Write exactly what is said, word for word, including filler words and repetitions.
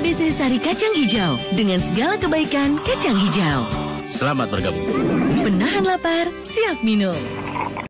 A B C Sari Kacang Hijau dengan segala kebaikan kacang hijau. Selamat bergabung. Penahan lapar, siap minum.